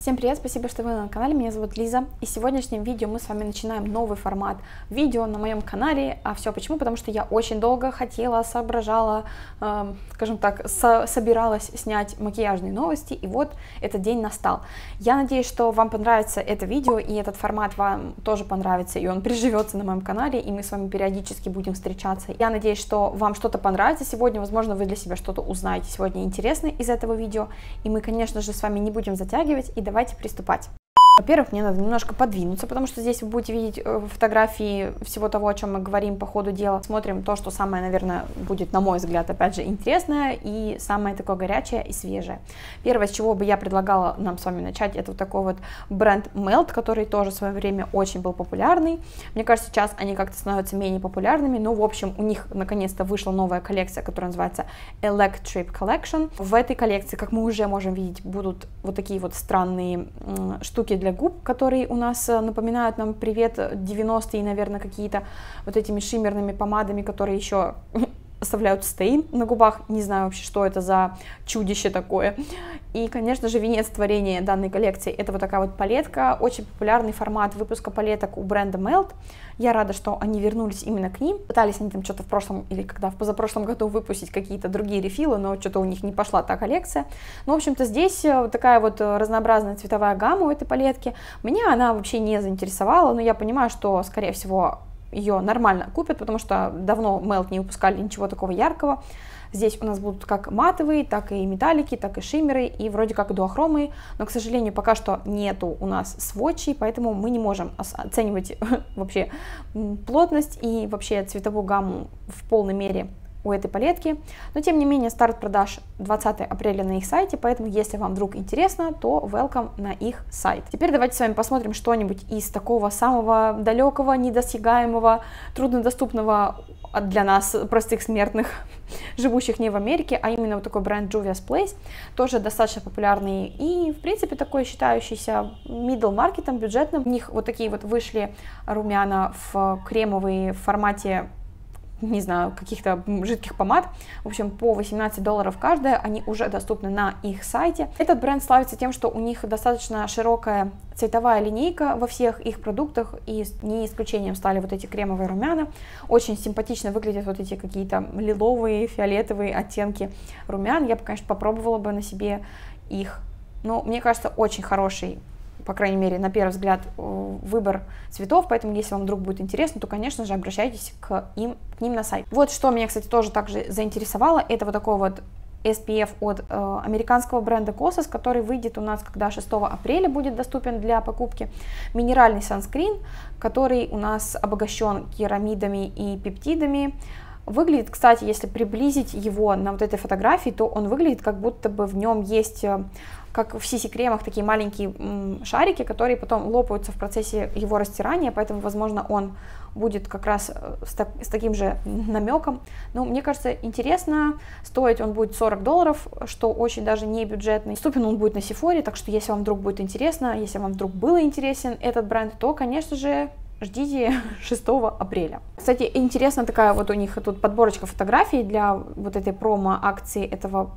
Всем привет, спасибо, что вы на канале, меня зовут Лиза, и в сегодняшнем видео мы с вами начинаем новый формат видео на моем канале. А все почему? Потому что я очень долго хотела, соображала, скажем так, собиралась снять макияжные новости, и вот этот день настал. Я надеюсь, что вам понравится это видео, и этот формат вам тоже понравится, и он приживется на моем канале, и мы с вами периодически будем встречаться. Я надеюсь, что вам что-то понравится сегодня, возможно, вы для себя что-то узнаете сегодня интересное из этого видео, и мы, конечно же, с вами не будем затягивать, и давайте приступать. Во-первых, мне надо немножко подвинуться, потому что здесь вы будете видеть фотографии всего того, о чем мы говорим по ходу дела. Смотрим то, что самое, наверное, будет, на мой взгляд, опять же, интересное и самое такое горячее и свежее. Первое, с чего бы я предлагала нам с вами начать, это вот такой вот бренд Melt, который тоже в свое время очень был популярный. Мне кажется, сейчас они как-то становятся менее популярными, но, в общем, у них наконец-то вышла новая коллекция, которая называется Electric Collection. В этой коллекции, как мы уже можем видеть, будут вот такие вот странные штуки для губ, которые у нас напоминают нам привет 90-е, наверное, какие-то вот этими шиммерными помадами, которые еще оставляют стейн на губах. Не знаю вообще, что это за чудище такое. И, конечно же, венец творения данной коллекции — это вот такая вот палетка. Очень популярный формат выпуска палеток у бренда Melt. Я рада, что они вернулись именно к ним. Пытались они там что-то в прошлом или когда в позапрошлом году выпустить какие-то другие рефилы, но что-то у них не пошла та коллекция. Ну, в общем-то, здесь вот такая вот разнообразная цветовая гамма у этой палетки. Меня она вообще не заинтересовала, но я понимаю, что, скорее всего, ее нормально купят, потому что давно Melt не выпускали ничего такого яркого. Здесь у нас будут как матовые, так и металлики, так и шиммеры, и вроде как дуохромые, но, к сожалению, пока что нету у нас сводчей, поэтому мы не можем оценивать вообще плотность и вообще цветовую гамму в полной мере у этой палетки. Но, тем не менее, старт продаж 20 апреля на их сайте, поэтому, если вам вдруг интересно, то welcome на их сайт. Теперь давайте с вами посмотрим что-нибудь из такого самого далекого, недосягаемого, труднодоступного для нас, простых смертных, живущих не в Америке, а именно вот такой бренд Juvia's Place, тоже достаточно популярный и, в принципе, такой считающийся middle маркетом, бюджетным. У них вот такие вот вышли румяна в кремовые в формате, не знаю, каких-то жидких помад, в общем, по $18 каждая, они уже доступны на их сайте. Этот бренд славится тем, что у них достаточно широкая цветовая линейка во всех их продуктах, и не исключением стали вот эти кремовые румяна. Очень симпатично выглядят вот эти какие-то лиловые, фиолетовые оттенки румян. Я бы, конечно, попробовала бы на себе их, но мне кажется, очень хороший, по крайней мере, на первый взгляд, выбор цветов, поэтому, если вам вдруг будет интересно, то, конечно же, обращайтесь к ним на сайт. Вот что меня, кстати, тоже также заинтересовало, это вот такой вот SPF от американского бренда Kosas, который выйдет у нас, когда 6 апреля будет доступен для покупки. Минеральный санскрин, который у нас обогащен керамидами и пептидами. Выглядит, кстати, если приблизить его на вот этой фотографии, то он выглядит, как будто бы в нем есть, как в CC-кремах, такие маленькие шарики, которые потом лопаются в процессе его растирания, поэтому, возможно, он будет как раз с таким же намеком. Но мне кажется, интересно, стоить он будет $40, что очень даже не бюджетный. Доступен он будет на Sephora, так что если вам вдруг будет интересно, если вам вдруг был интересен этот бренд, то, конечно же, ждите 6 апреля. Кстати, интересно, такая вот у них тут подборочка фотографий для вот этой промо-акции этого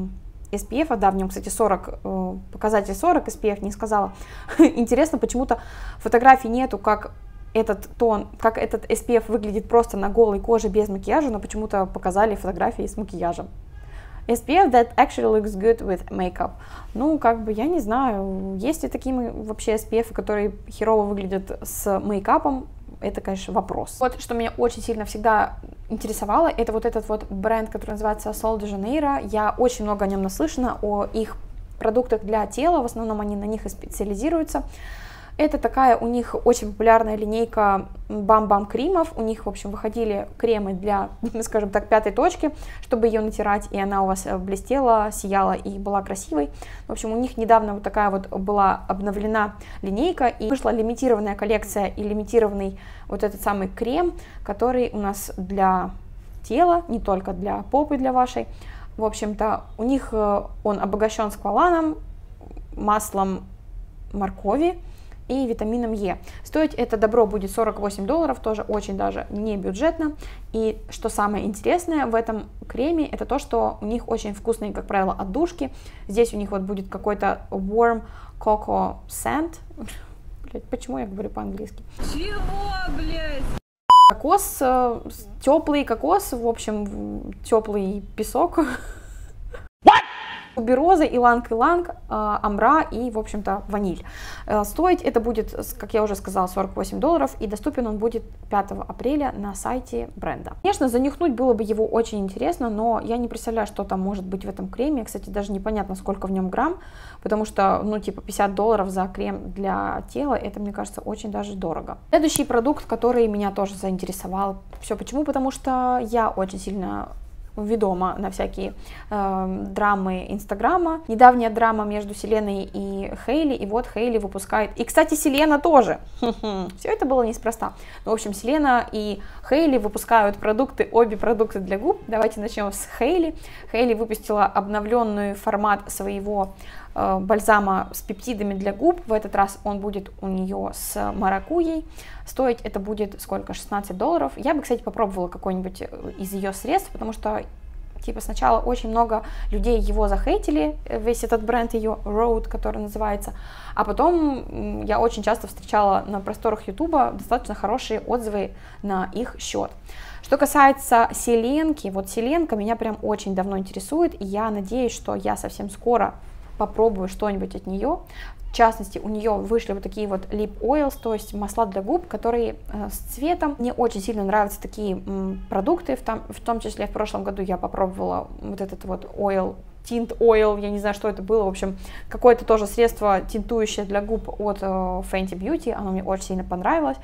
SPF, да, в нем, кстати, 40, показатель 40 SPF, не сказала. Интересно, почему-то фотографий нету, как этот тон, как этот SPF выглядит просто на голой коже без макияжа, но почему-то показали фотографии с макияжем. SPF that actually looks good with makeup. Ну, как бы, я не знаю, есть ли такие вообще SPF, которые херово выглядят с мейкапом, это, конечно, вопрос. Вот, что меня очень сильно всегда интересовало, это вот этот вот бренд, который называется Sol de Janeiro. Я очень много о нем наслышана, о их продуктах для тела, в основном они на них и специализируются. Это такая у них очень популярная линейка бам-бам кремов. У них, в общем, выходили кремы для, скажем так, пятой точки, чтобы ее натирать, и она у вас блестела, сияла и была красивой. В общем, у них недавно вот такая вот была обновлена линейка, и вышла лимитированная коллекция и лимитированный вот этот самый крем, который у нас для тела, не только для попы, для вашей. В общем-то, у них он обогащен скваланом, маслом моркови и витамином Е. Стоить это добро будет $48, тоже очень даже не бюджетно. И что самое интересное в этом креме, это то, что у них очень вкусные, как правило, отдушки. Здесь у них вот будет какой-то warm cocoa scent. Блять, почему я говорю по-английски? Чего, блядь? Кокос, теплый кокос, в общем, теплый песок. Тубероза, иланг-иланг, амбра и, в общем-то, ваниль. Стоить это будет, как я уже сказала, $48, и доступен он будет 5 апреля на сайте бренда. Конечно, занюхнуть было бы его очень интересно, но я не представляю, что там может быть в этом креме. Кстати, даже непонятно, сколько в нем грамм, потому что, ну, типа $50 за крем для тела, это, мне кажется, очень даже дорого. Следующий продукт, который меня тоже заинтересовал. Все почему? Потому что я очень сильно ведома на всякие драмы Инстаграма. Недавняя драма между Селеной и Хейли, и вот Хейли выпускает... И, кстати, Селена тоже. Все это было неспроста. Ну, в общем, Селена и Хейли выпускают продукты, обе продукты для губ. Давайте начнем с Хейли. Хейли выпустила обновленный формат своего бальзама с пептидами для губ. В этот раз он будет у нее с маракуйей. Стоить это будет сколько? $16. Я бы, кстати, попробовала какой-нибудь из ее средств, потому что типа сначала очень много людей его захейтили, весь этот бренд ее Rhode, который называется, а потом я очень часто встречала на просторах Ютуба достаточно хорошие отзывы на их счет. Что касается Селенки, вот Селенка меня прям очень давно интересует, и я надеюсь, что я совсем скоро попробую что-нибудь от нее. В частности, у нее вышли вот такие вот lip oils, то есть масла для губ, которые с цветом. Мне очень сильно нравятся такие продукты, в том числе в прошлом году я попробовала вот этот вот oil, tint oil, я не знаю, что это было, в общем, какое-то тоже средство тинтующее для губ от Fenty Beauty, оно мне очень сильно понравилось.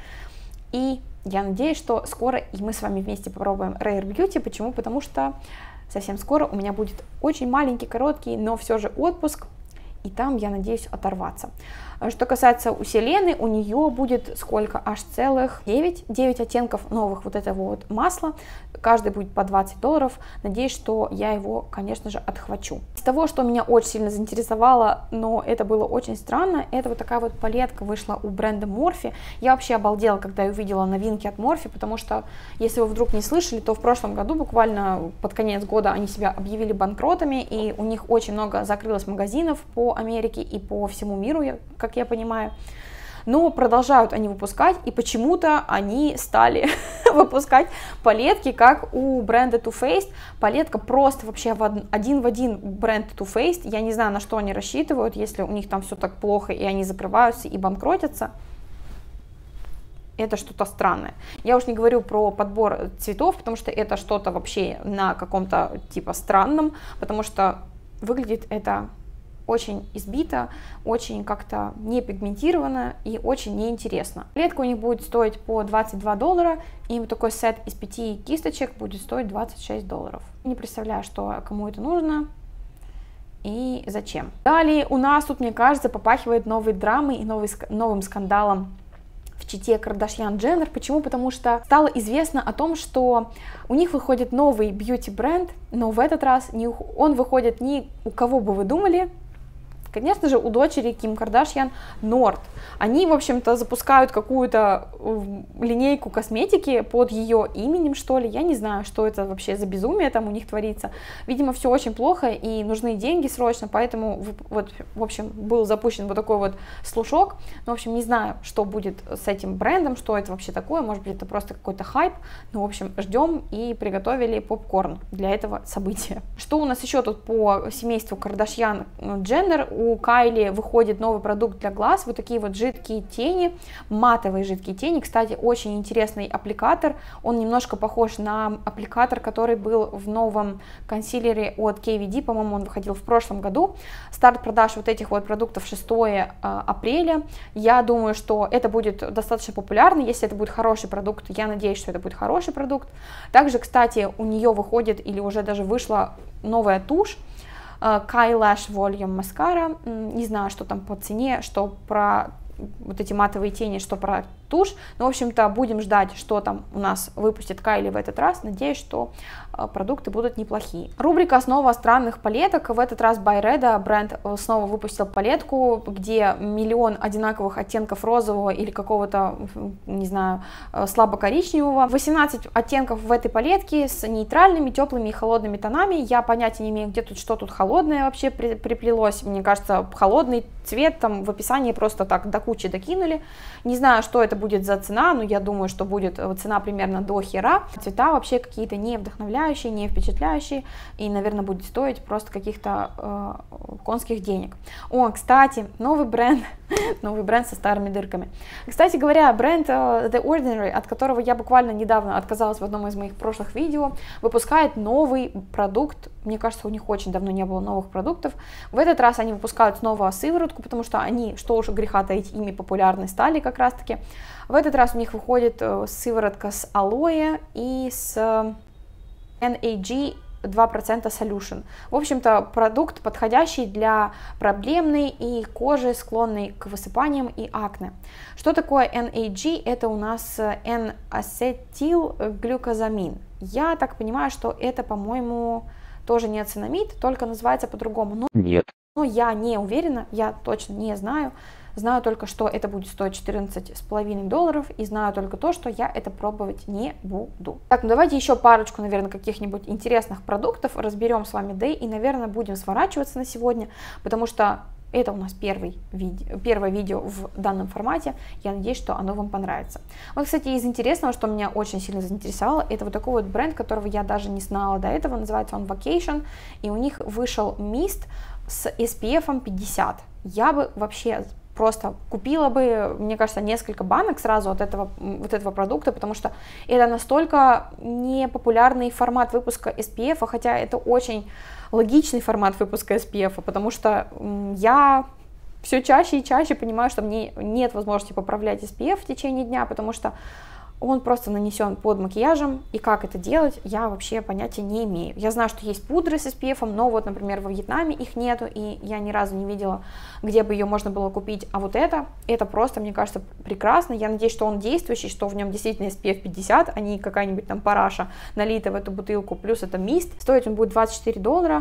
И я надеюсь, что скоро и мы с вами вместе попробуем Rare Beauty. Почему? Потому что совсем скоро у меня будет очень маленький, короткий, но все же отпуск, и там я надеюсь оторваться. Что касается у Селены, у нее будет сколько? Аж целых 9 оттенков новых вот этого вот масла. Каждый будет по $20. Надеюсь, что я его, конечно же, отхвачу. Из того, что меня очень сильно заинтересовало, но это было очень странно, это вот такая вот палетка вышла у бренда Morphe. Я вообще обалдела, когда я увидела новинки от Morphe, потому что, если вы вдруг не слышали, то в прошлом году, буквально под конец года, они себя объявили банкротами, и у них очень много закрылось магазинов по Америке и по всему миру, как я понимаю. Но продолжают они выпускать, и почему-то они стали выпускать палетки, как у бренда Too Faced. Палетка просто вообще один в один бренд Too Faced. Я не знаю, на что они рассчитывают, если у них там все так плохо, и они закрываются и банкротятся. Это что-то странное. Я уж не говорю про подбор цветов, потому что это что-то вообще на каком-то типа странном, потому что выглядит это очень избито, очень как-то не пигментировано и очень неинтересно. Палетка у них будет стоить по $22, и вот такой сет из 5 кисточек будет стоить $26. Не представляю, что кому это нужно и зачем. Далее у нас тут, мне кажется, попахивает новой драмой и новым скандалом в чете Кардашьян-Дженнер. Почему? Потому что стало известно о том, что у них выходит новый бьюти-бренд, но в этот раз он выходит не у кого бы вы думали, конечно же, у дочери Ким Кардашьян, Норд. Они, в общем-то, запускают какую-то линейку косметики под ее именем, что ли. Я не знаю, что это вообще за безумие там у них творится. Видимо, все очень плохо и нужны деньги срочно, поэтому, вот, в общем, был запущен вот такой вот слушок. Ну, в общем, не знаю, что будет с этим брендом, что это вообще такое. Может быть, это просто какой-то хайп. Ну, в общем, ждем и приготовили попкорн для этого события. Что у нас еще тут по семейству Кардашьян-Дженнер? У Кайли выходит новый продукт для глаз, вот такие вот жидкие тени, матовые жидкие тени. Кстати, очень интересный аппликатор, он немножко похож на аппликатор, который был в новом консилере от KVD, по-моему, он выходил в прошлом году. Старт продаж вот этих вот продуктов 6 апреля. Я думаю, что это будет достаточно популярно, если это будет хороший продукт, я надеюсь, что это будет хороший продукт. Также, кстати, у нее выходит или уже даже вышла новая тушь, Kai Lash Volume Mascara, не знаю, что там по цене, что про вот эти матовые тени, что про тушь. Ну, в общем-то, будем ждать, что там у нас выпустит Kylie в этот раз. Надеюсь, что продукты будут неплохие. Рубрика «Снова странных палеток». В этот раз Byredo бренд снова выпустил палетку, где миллион одинаковых оттенков розового или какого-то, не знаю, слабо-коричневого. 18 оттенков в этой палетке с нейтральными, теплыми и холодными тонами. Я понятия не имею, где тут что тут холодное вообще приплелось. Мне кажется, холодный цвет там в описании просто так до кучи докинули. Не знаю, что это будет за цена, но я думаю, что будет цена примерно до хера. Цвета вообще какие-то не вдохновляющие, не впечатляющие, и, наверное, будет стоить просто каких-то конских денег. О, кстати, новый бренд со старыми дырками. Кстати говоря, бренд The Ordinary, от которого я буквально недавно отказалась в одном из моих прошлых видео, выпускает новый продукт. Мне кажется, у них очень давно не было новых продуктов. В этот раз они выпускают снова сыворотку, потому что они, что уж греха таить, ими популярны стали как раз-таки. В этот раз у них выходит сыворотка с алоэ и с NAG 2% Solution. В общем-то, продукт, подходящий для проблемной и кожи, склонной к высыпаниям и акне. Что такое NAG? Это у нас N-ацетилглюкозамин. Я так понимаю, что это, по-моему, тоже не ацинамид, только называется по-другому. Нет. Но я не уверена, я точно не знаю. Знаю только, что это будет стоить $14,5, и знаю только то, что я это пробовать не буду. Так, ну давайте еще парочку, наверное, каких-нибудь интересных продуктов разберем с вами, да и, наверное, будем сворачиваться на сегодня, потому что это у нас первое видео в данном формате. Я надеюсь, что оно вам понравится. Вот, кстати, из интересного, что меня очень сильно заинтересовало, это вот такой вот бренд, которого я даже не знала до этого. Называется он Vacation, и у них вышел мист с SPF 50. Я бы вообще просто купила бы, мне кажется, несколько банок сразу от этого продукта, потому что это настолько непопулярный формат выпуска SPF, хотя это очень логичный формат выпуска SPF, потому что я все чаще и чаще понимаю, что мне нет возможности поправлять SPF в течение дня, потому что он просто нанесен под макияжем, и как это делать, я вообще понятия не имею. Я знаю, что есть пудры с SPF, но вот, например, во Вьетнаме их нету, и я ни разу не видела, где бы ее можно было купить. А вот это просто, мне кажется, прекрасно. Я надеюсь, что он действующий, что в нем действительно SPF 50, а не какая-нибудь там параша налита в эту бутылку, плюс это мист. Стоить он будет $24,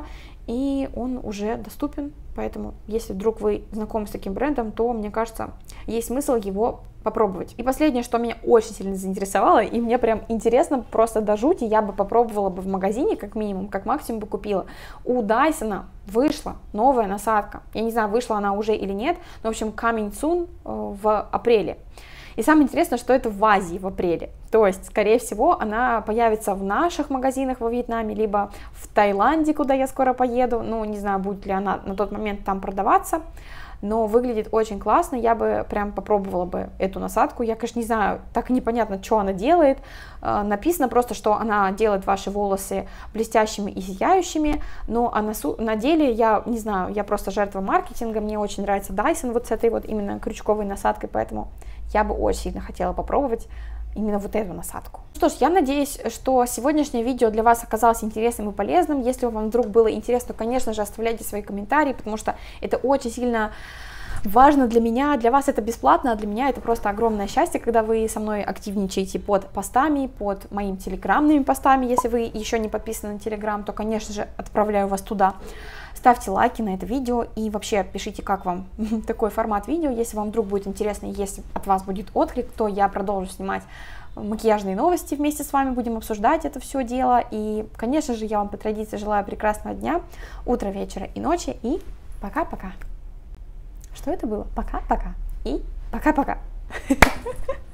и он уже доступен, поэтому, если вдруг вы знакомы с таким брендом, то, мне кажется, есть смысл его попробовать. И последнее, что меня очень сильно заинтересовало, и мне прям интересно просто до жути, я бы попробовала бы в магазине, как минимум, как максимум бы купила. У Dyson вышла новая насадка. Я не знаю, вышла она уже или нет, но, в общем, coming soon в апреле. И самое интересное, что это в Азии в апреле. То есть, скорее всего, она появится в наших магазинах во Вьетнаме, либо в Таиланде, куда я скоро поеду. Ну, не знаю, будет ли она на тот момент там продаваться. Но выглядит очень классно, я бы прям попробовала бы эту насадку. Я, конечно, не знаю, так и непонятно, что она делает. Написано просто, что она делает ваши волосы блестящими и сияющими, но на деле, я не знаю, я просто жертва маркетинга, мне очень нравится Dyson вот с этой вот именно крючковой насадкой, поэтому я бы очень сильно хотела попробовать именно вот эту насадку. Что ж, я надеюсь, что сегодняшнее видео для вас оказалось интересным и полезным. Если вам вдруг было интересно, то, конечно же, оставляйте свои комментарии, потому что это очень сильно важно для меня. Для вас это бесплатно, а для меня это просто огромное счастье, когда вы со мной активничаете под постами, под моими телеграмными постами. Если вы еще не подписаны на телеграм, то, конечно же, отправляю вас туда. Ставьте лайки на это видео и вообще пишите, как вам такой формат видео. Если вам вдруг будет интересно, если от вас будет отклик, то я продолжу снимать макияжные новости вместе с вами, будем обсуждать это все дело. И, конечно же, я вам по традиции желаю прекрасного дня, утра, вечера и ночи. И пока-пока. Что это было? Пока-пока. И пока-пока.